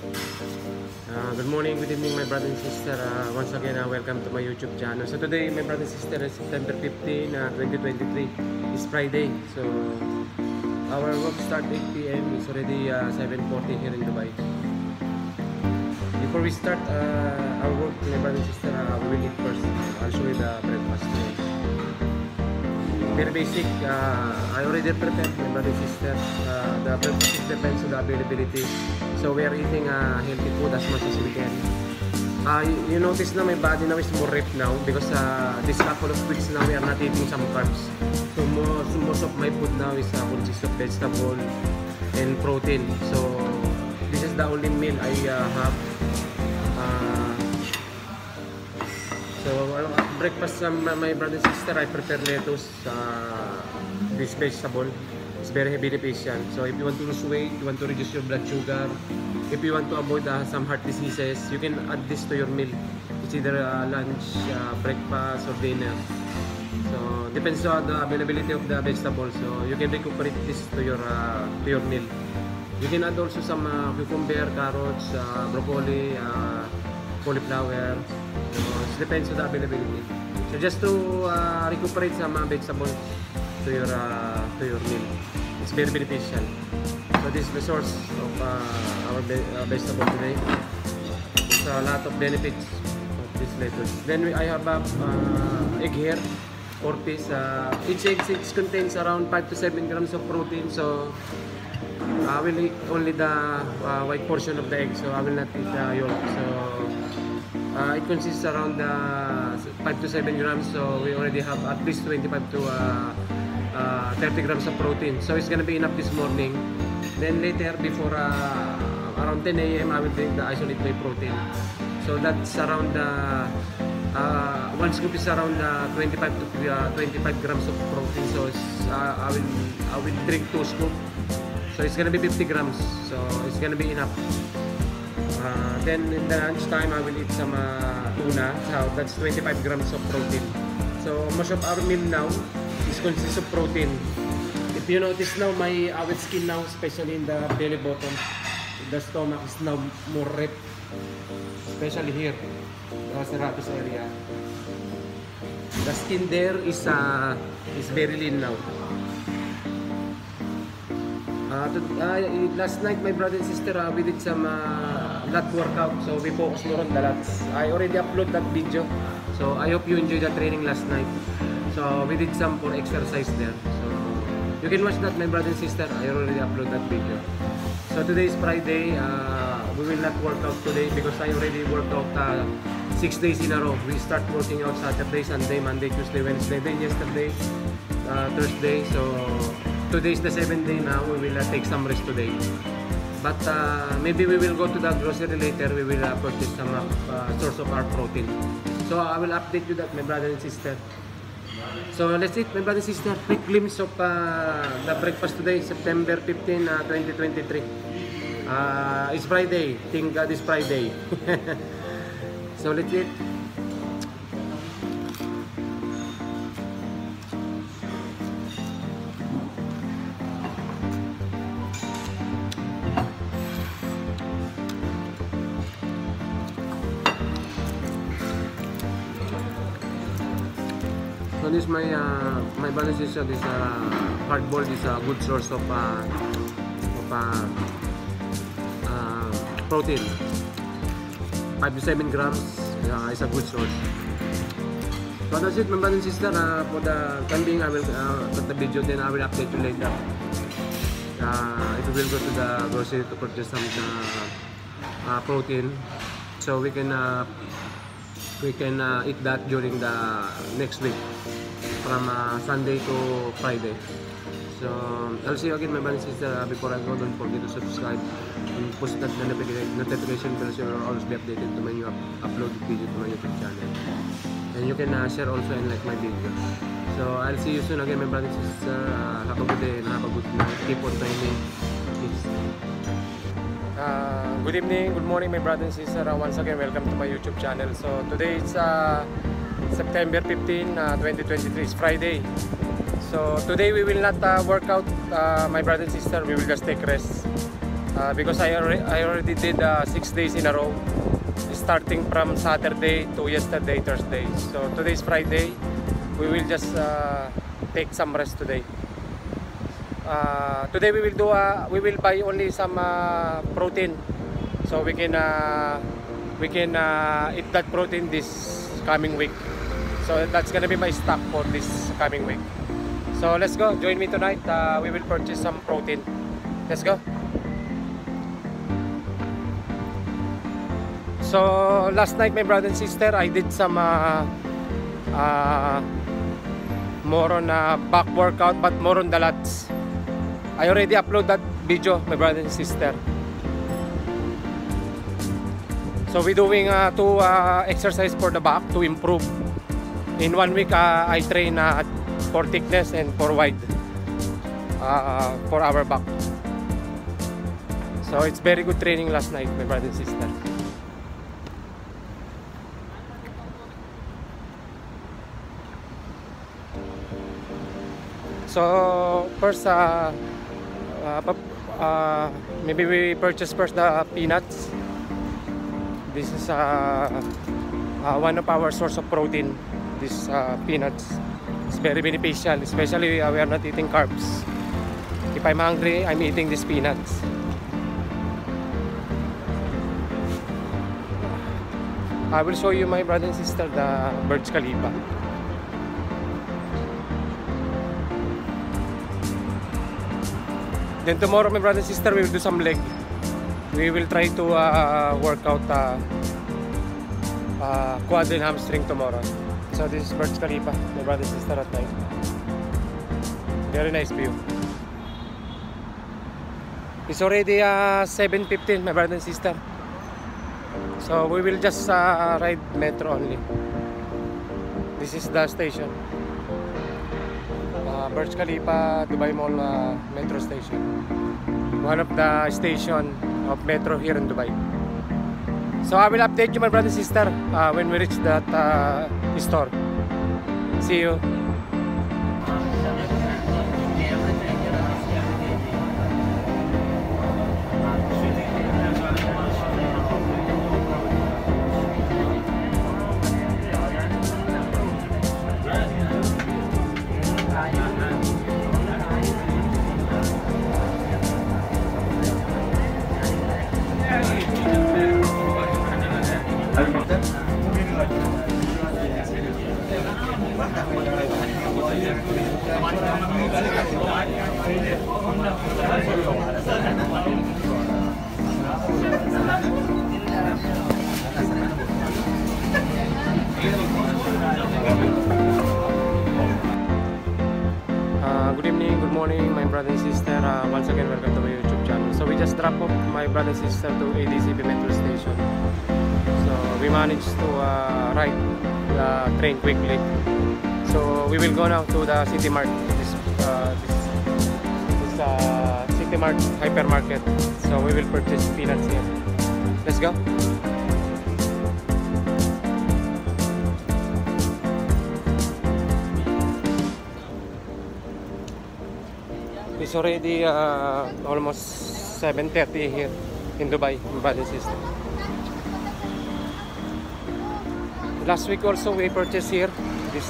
Good morning, good evening, my brother and sister. Once again, welcome to my YouTube channel. So today, my brother and sister, is September 15, 2023. It's Friday. So our work start 8 p.m. It's already 7:40 here in Dubai. Before we start our work, my brother and sister, we will eat first. I'll show you the breakfast today. Very basic. I already prepared, my brother and sister. The breakfast depends on the availability. So we are eating healthy food as much as we can. You notice na my body now is more ripped now because this couple of weeks now we are not eating some carbs. So most of my food now is consists of vegetable and protein. So this is the only meal I have. So breakfast my brother and sister, I prepare lettuce, this vegetable. It's very beneficial. So if you want to lose weight, you want to reduce your blood sugar, if you want to avoid some heart diseases, you can add this to your meal. It's either lunch, breakfast, or dinner. So depends on the availability of the vegetables. So you can recuperate this to your meal. You can add also some cucumber, carrots, broccoli, cauliflower. So it depends on the availability. So just to recuperate some vegetables to your meal. It's very beneficial. So this is the source of our vegetable today. There's a lot of benefits of this lettuce. Then I have egg here, 4 piece. Each egg contains around 5 to 7 grams of protein. So I will eat only the white portion of the egg. So I will not eat the yolk. So it consists around 5 to 7 grams. So we already have at least 25 to 30 grams of protein. So it's gonna be enough this morning. Then later, before around 10 a.m., I will drink the isolate whey protein. So that's around one scoop is around 25 to 25 grams of protein. So I will drink 2 scoops. So it's gonna be 50 grams. So it's gonna be enough. Then in the lunch time, I will eat some tuna. So that's 25 grams of protein. So most of our meal now is consists of protein. If you notice now, our skin now, especially in the belly button, the stomach is now more ripped, especially here, the serratus area. The skin there is very lean now. Last night, my brother and sister, we did some lat workout, so we focus more on the lats. I already uploaded that video, so I hope you enjoyed the training last night. So we did some for exercise there. So you can watch that, my brother and sister. I already uploaded that video. So today is Friday. We will not work out today because I already worked out 6 days in a row. We start working out Saturday, Sunday, Monday, Tuesday, Wednesday. Then yesterday, Thursday. So today is the 7th day now. We will take some rest today. But maybe we will go to the grocery later. We will purchase some source of our protein. So I will update you that, my brother and sister. So let's eat, my brother and sister. Quick glimpse of the breakfast today, September 15, 2023. It's Friday. Thank God it's Friday. So let's eat. So this my brother and sister, this hard boiled is a good source of protein. 5 to 7 grams is a good source. So that's it, my brother and sister. For the time being, I will cut the video, then I will update you later. If we will go to the grocery to purchase some protein, so we can eat that during the next week from Sunday to Friday. So I'll see you again, my brother and sister. Before I go, don't forget to subscribe and push that notification bell so you'll always be updated to my new uploaded video to my YouTube channel. And you can share also and like my videos. So I'll see you soon again, my brother and sister. Have a good day and have a good night. Keep on training. Peace. Good evening, good morning, my brother and sister. Once again, welcome to my YouTube channel. So today is September 15, 2023. It's Friday. So today we will not work out, my brother and sister. We will just take rest. because I already did 6 days in a row, starting from Saturday to yesterday, Thursday. So today's Friday. We will just take some rest today. Today we will buy only some protein, so we can eat that protein this coming week. So that's gonna be my stock for this coming week. So let's go. Join me tonight. We will purchase some protein. Let's go. So last night, my brother and sister, I did some more on back workout, but more on the lats. I already upload that video, my brother and sister. So we're doing 2 exercise for the back to improve. In 1 week, I train for thickness and for wide for our back. So it's very good training last night, my brother and sister. So first, maybe we purchase first the peanuts. This is one of our source of protein. This peanuts is very beneficial, especially we are not eating carbs. If I'm hungry, I'm eating these peanuts. I will show you, my brother and sister, the Burj Khalifa. Then tomorrow, my brother and sister, we will do some leg. We will try to work out quad and hamstring tomorrow. So this is Burj Khalifa, my brother and sister at night. Very nice view. It's already 7:15, my brother and sister. So we will just ride metro only. This is the station. Burj Khalifa, Dubai Mall metro station. One of the station of metro here in Dubai. So I will update you, my brother and sister, when we reach that store. See you. Good evening, good morning, my brother and sister. Once again, welcome to my YouTube channel. So we just dropped off my brother and sister to ADCB metro station. So we managed to ride the train quickly. So we will go now to the City Mart. This City Mart hypermarket. So we will purchase peanuts here. Let's go. It's already almost 7:30 here in Dubai, my brother and sister. Last week also we purchased here this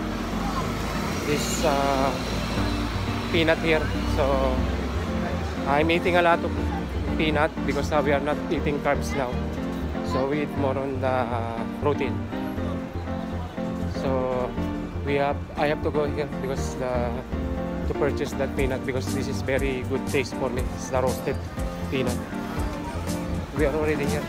peanut here. So I'm eating a lot of peanut because we are not eating carbs now. So we eat more on the protein. So I have to go here because to purchase that peanut because this is very good taste for me. It's the roasted peanut. We are already here.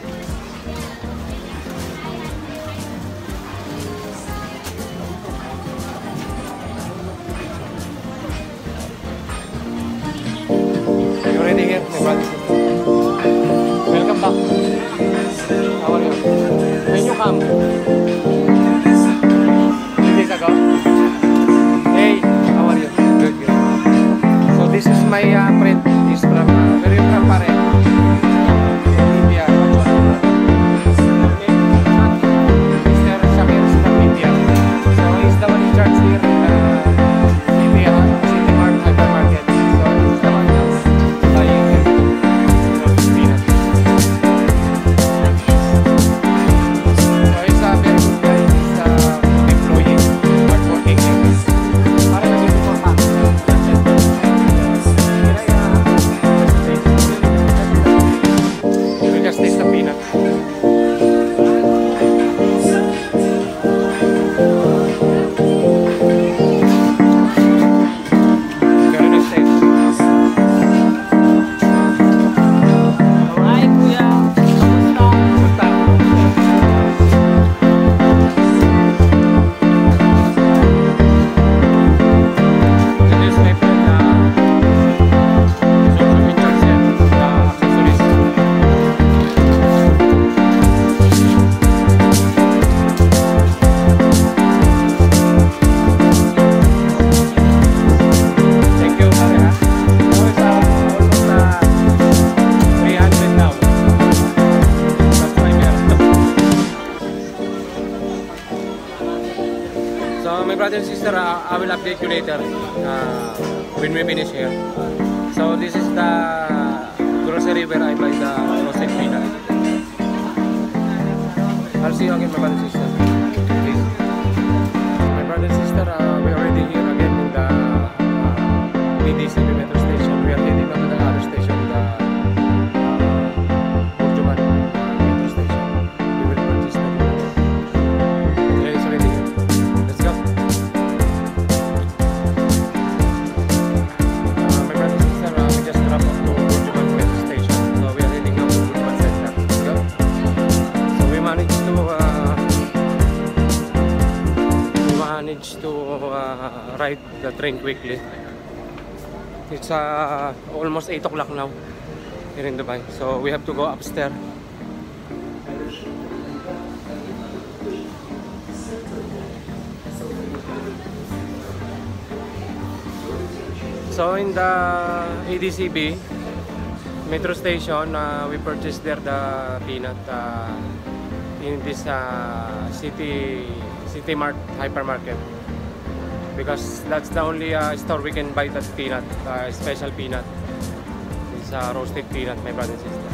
You're already here, my brother. Welcome back. How are you? When you come? 3 days ago? Hey, how are you? Good, good. So this is my friend. He's from where are you from, pare? India. Mr. Samir is from India. So he's the one in charge here in India City Mart hypermarket. So he's the one that's buying everything. my brother and sister, I will update you later when we finish here. So this is the grocery where I buy the roasted peanut. I'll see you again, my brother and sister. Please. My brother and sister, we are already here again in the PDCB metro station. We are heading now to the other station, the Burjuman metro station. We will purchase the train is already here. Let's go. My brother and sister, we just dropped off to Burjuman metro station. So we are heading now to Burjuman center. Let's go. So we managed to ride the train quickly. It's almost 8 o'clock now here in Dubai, so we have to go upstairs. So in the ADCB metro station, we purchased there the peanut in this City Mart hypermarket, because that's the only store we can buy that peanut, special peanut. It's roasted peanut, my brother and sister.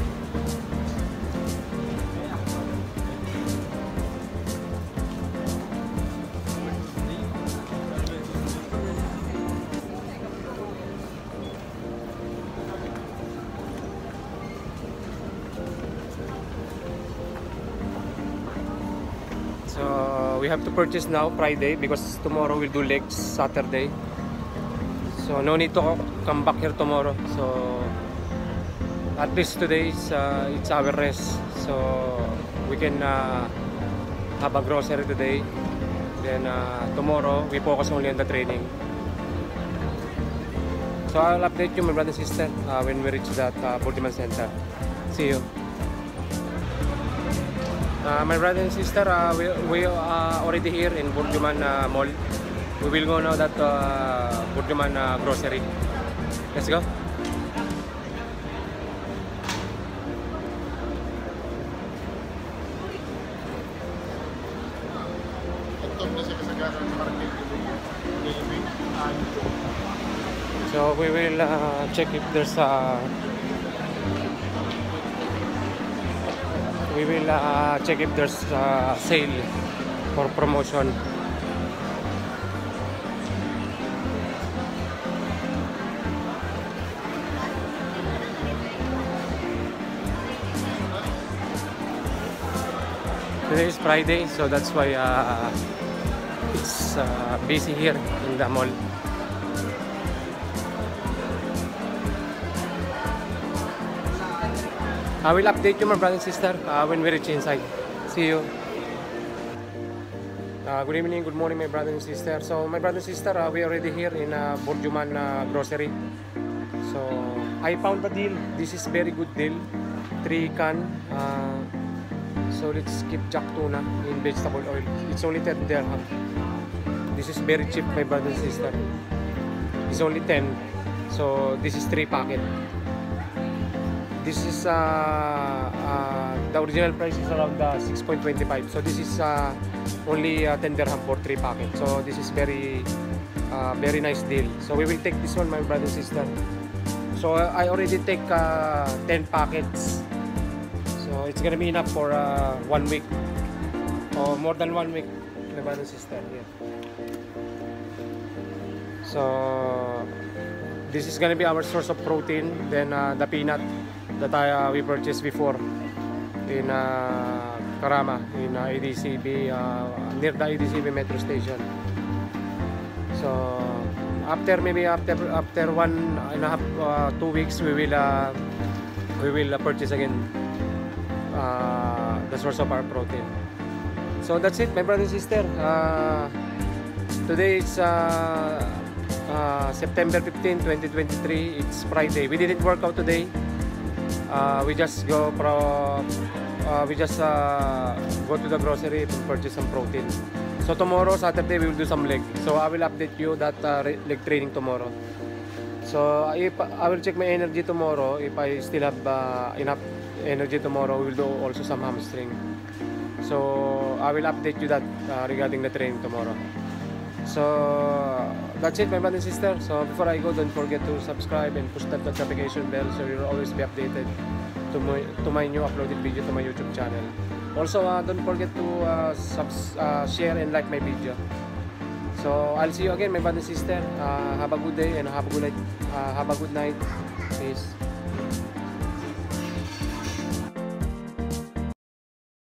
So we have to purchase now Friday because tomorrow we'll do legs Saturday. So no need to come back here tomorrow. So at least today it's our rest. So we can have a grocery today. Then tomorrow we focus only on the training. So I'll update you, my brother and sister, when we reach that Burjuman center. See you. My brother and sister, we are already here in Burjuman Mall. We will go now that Burjuman grocery. Let's go. So we will check if there's sale for promotion. Today is Friday, so that's why it's busy here in the mall. I will update you, my brother and sister, when we reach inside. See you. Good evening, good morning, my brother and sister. So, my brother and sister, we are already here in Burjuman grocery. So, I found the deal. This is very good deal. 3 can. So, let's skip jack tuna in vegetable oil. It's only 10 dirham. This is very cheap, my brother and sister. It's only 10. So, this is 3 packet. This is the original price is around 6.25. So this is only 10 dirham for 3 packets. So this is very nice deal. So we will take this one, my brother and sister. So I already take 10 packets. So it's gonna be enough for 1 week or more than 1 week, my brother and sister. Yeah. So this is gonna be our source of protein. Then the peanut that we purchased before in Karama, in ADCB, near the ADCB metro station. So after 1.5 2 weeks, we will purchase again the source of our protein. So that's it, my brother and sister. Today is September 15, 2023. It's Friday. We didn't work out today. We just go to the grocery to purchase some protein. So tomorrow, Saturday, we will do some leg. So I will update you that leg training tomorrow. So if I will check my energy tomorrow. If I still have enough energy tomorrow, we will do also some hamstring. So I will update you that regarding the training tomorrow. So that's it, my brother and sister. So before I go, don't forget to subscribe and push that notification bell so you'll always be updated to my new uploaded video to my YouTube channel. Also, don't forget to share and like my video. So I'll see you again, my brother and sister. Have a good day and have a good night. Peace.